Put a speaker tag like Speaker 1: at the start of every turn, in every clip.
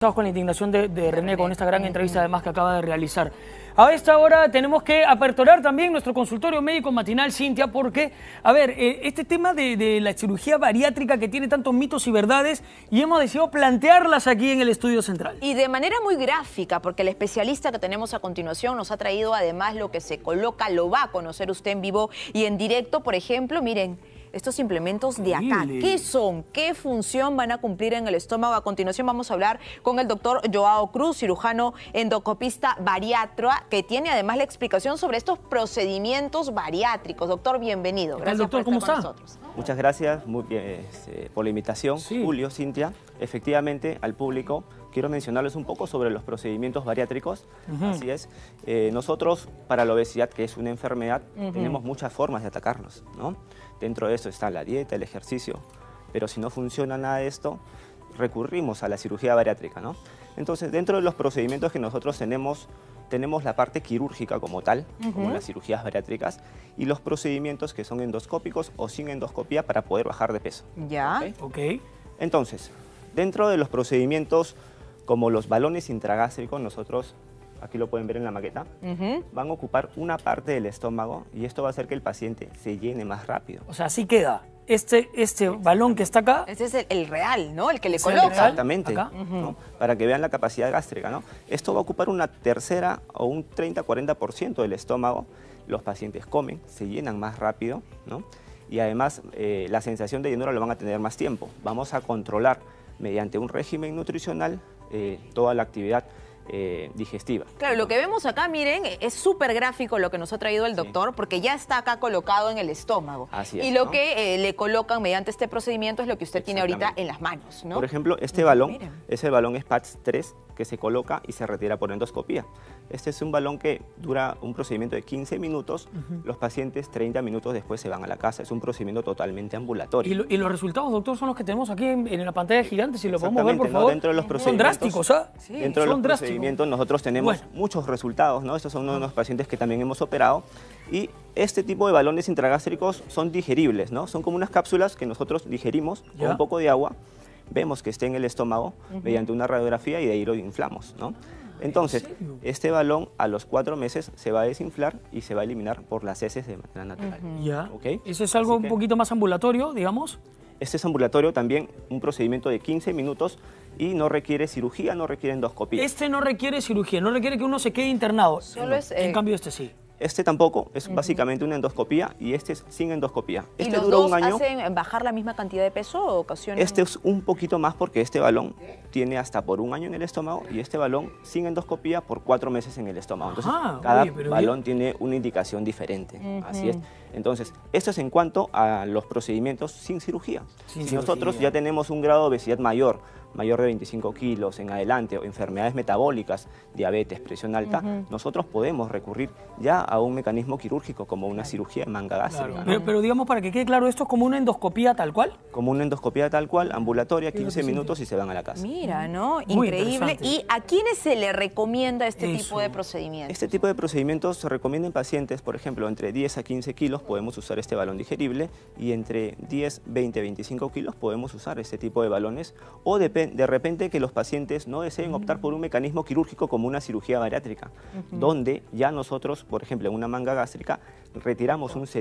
Speaker 1: Estamos con la indignación de René con esta gran entrevista además que acaba de realizar. A esta hora tenemos que aperturar también nuestro consultorio médico matinal, Cintia, porque, a ver, este tema de la cirugía bariátrica que tiene tantos mitos y verdades, y hemos decidido plantearlas aquí en el estudio central.
Speaker 2: Y de manera muy gráfica, porque el especialista que tenemos a continuación nos ha traído además lo que se coloca, lo va a conocer usted en vivo y en directo. Por ejemplo, miren, estos implementos de acá, ¿qué son? ¿Qué función van a cumplir en el estómago? A continuación vamos a hablar con el doctor Joao Cruz, cirujano endoscopista bariatra, que tiene además la explicación sobre estos procedimientos bariátricos. Doctor, bienvenido.
Speaker 1: Gracias, doctor,
Speaker 2: por estar
Speaker 1: ¿cómo
Speaker 2: con
Speaker 1: está?
Speaker 2: nosotros.
Speaker 3: Muchas gracias por la invitación, Julio, Cintia. Efectivamente, al público quiero mencionarles un poco sobre los procedimientos bariátricos. Así es, nosotros para la obesidad, que es una enfermedad, tenemos muchas formas de atacarlos, ¿no? Dentro de eso está la dieta, el ejercicio, pero si no funciona nada de esto, recurrimos a la cirugía bariátrica, ¿no? Entonces, dentro de los procedimientos que nosotros tenemos la parte quirúrgica como tal, como las cirugías bariátricas, y los procedimientos que son endoscópicos o sin endoscopía para poder bajar de peso.
Speaker 2: Ya.
Speaker 1: Ok.
Speaker 3: Entonces, dentro de los procedimientos como los balones intragástricos, nosotros, aquí lo pueden ver en la maqueta, van a ocupar una parte del estómago y esto va a hacer que el paciente se llene más rápido.
Speaker 1: O sea, así queda. Este balón que está acá.
Speaker 2: Ese es el real, ¿no? El que le
Speaker 1: ¿Es el
Speaker 2: coloca.
Speaker 1: real?
Speaker 3: Exactamente,
Speaker 1: Acá.
Speaker 3: ¿no? Para que vean la capacidad gástrica, ¿no? Esto va a ocupar una tercera o un 30-40% del estómago. Los pacientes comen, se llenan más rápido, ¿no? Y además la sensación de llenura lo van a tener más tiempo. Vamos a controlar mediante un régimen nutricional toda la actividad digestiva.
Speaker 2: Claro, lo que vemos acá, miren, es súper gráfico lo que nos ha traído el doctor, porque ya está acá colocado en el estómago.
Speaker 3: Así es,
Speaker 2: y lo
Speaker 3: ¿no?
Speaker 2: que le colocan mediante este procedimiento es lo que usted tiene ahorita en las manos, ¿no?
Speaker 3: Por ejemplo, este balón
Speaker 2: Miren.
Speaker 3: es el balón SPATS 3 que se coloca y se retira por endoscopía. Este es un balón que dura un procedimiento de 15 minutos. Los pacientes 30 minutos después se van a la casa. Es un procedimiento totalmente ambulatorio.
Speaker 1: Y los resultados, doctor, son los que tenemos aquí en la pantalla gigante. Si lo podemos ver, por
Speaker 3: ¿no?
Speaker 1: favor.
Speaker 3: Dentro de los
Speaker 1: Son
Speaker 3: procedimientos,
Speaker 1: drásticos, ¿ah?
Speaker 2: Sí,
Speaker 3: dentro de
Speaker 1: son
Speaker 3: los
Speaker 1: drásticos.
Speaker 3: procedimientos nosotros tenemos muchos resultados, ¿no? Estos son unos pacientes que también hemos operado. Y este tipo de balones intragástricos son digeribles, ¿no? Son como unas cápsulas que nosotros digerimos con un poco de agua. Vemos que esté en el estómago mediante una radiografía y de ahí lo inflamos, ¿no? Entonces, este balón a los 4 meses se va a desinflar y se va a eliminar por las heces de manera natural.
Speaker 1: Ya.
Speaker 3: ¿Okay?
Speaker 1: Eso es algo un poquito más ambulatorio, digamos.
Speaker 3: Este es ambulatorio también, un procedimiento de 15 minutos y no requiere cirugía, no requiere endoscopía.
Speaker 1: Este no requiere cirugía, no requiere que uno se quede internado.
Speaker 2: Solo es,
Speaker 1: En cambio, este sí.
Speaker 3: Este tampoco, es básicamente una endoscopía y este es sin endoscopía.
Speaker 2: ¿Y
Speaker 3: Este
Speaker 2: los
Speaker 3: dura
Speaker 2: dos
Speaker 3: un año.
Speaker 2: hacen bajar la misma cantidad de peso o ocasionan?
Speaker 3: Este es un poquito más porque este balón tiene hasta por un año en el estómago y este balón sin endoscopía por 4 meses en el estómago. Entonces, cada balón tiene una indicación diferente. Así es. Entonces, esto es en cuanto a los procedimientos sin cirugía. Si nosotros ya tenemos un grado de obesidad mayor de 25 kilos en adelante o enfermedades metabólicas, diabetes, presión alta, nosotros podemos recurrir ya a un mecanismo quirúrgico como una cirugía de manga gástrica. ¿No?
Speaker 1: Pero digamos, para que quede claro, ¿esto es como una endoscopía tal cual?
Speaker 3: Como una endoscopía tal cual, ambulatoria, 15 minutos y se van a la casa.
Speaker 2: Mira, ¿no?
Speaker 1: Muy
Speaker 2: Increíble.
Speaker 1: interesante.
Speaker 2: ¿Y a quiénes se le recomienda este tipo de procedimientos?
Speaker 3: Este tipo de procedimientos se recomienda en pacientes, por ejemplo, entre 10 a 15 kilos podemos usar este balón digerible y entre 10, 20, 25 kilos podemos usar este tipo de balones o de repente que los pacientes no deseen optar por un mecanismo quirúrgico como una cirugía bariátrica, donde ya nosotros, por ejemplo, en una manga gástrica, retiramos un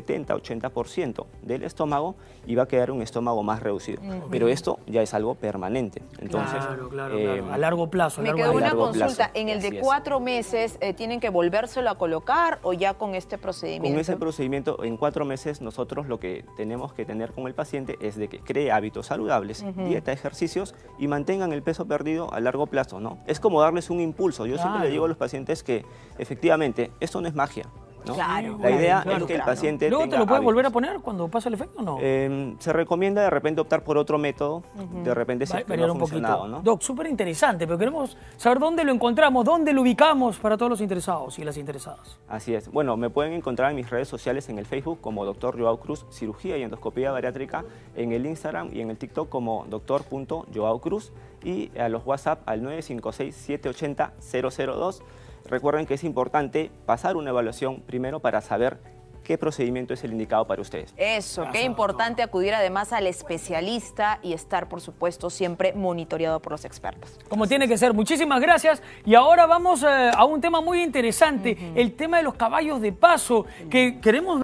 Speaker 3: 70-80% del estómago y va a quedar un estómago más reducido. Pero esto ya es algo permanente. Entonces,
Speaker 1: claro. A largo plazo.
Speaker 2: Me quedó una consulta.
Speaker 3: plazo.
Speaker 2: En el de 4 meses, ¿tienen que volvérselo a colocar o ya con este procedimiento?
Speaker 3: Con ese procedimiento, en 4 meses, nosotros lo que tenemos que tener con el paciente es de que cree hábitos saludables, dieta, ejercicios y mantengan el peso perdido a largo plazo, ¿no? Es como darles un impulso. Yo siempre le digo a los pacientes que, efectivamente, esto no es magia, ¿no?
Speaker 2: Claro,
Speaker 3: la idea es que el paciente
Speaker 1: ¿Luego
Speaker 3: tenga
Speaker 1: te lo puedes volver a
Speaker 3: hábitos.
Speaker 1: poner cuando pasa el efecto o no?
Speaker 3: Se recomienda de repente optar por otro método, de repente si no ha funcionado, ¿no?
Speaker 1: Doc, súper interesante, pero queremos saber dónde lo encontramos, dónde lo ubicamos para todos los interesados y las interesadas.
Speaker 3: Así es. Bueno, me pueden encontrar en mis redes sociales en el Facebook como Dr. Joao Cruz, cirugía y endoscopía bariátrica, en el Instagram y en el TikTok como Dr.Joao Cruz y a los WhatsApp al 956-780-002. Recuerden que es importante pasar una evaluación primero para saber qué procedimiento es el indicado para ustedes.
Speaker 2: Eso, qué importante acudir además al especialista y estar, por supuesto, siempre monitoreado por los expertos.
Speaker 1: Como tiene que ser. Muchísimas gracias. Y ahora vamos a un tema muy interesante, el tema de los caballos de paso, que queremos